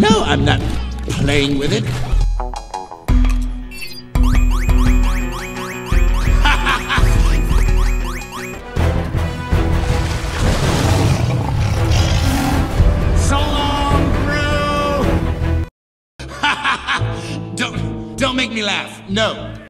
No, I'm not playing with it. So long, Gru! Don't make me laugh. No.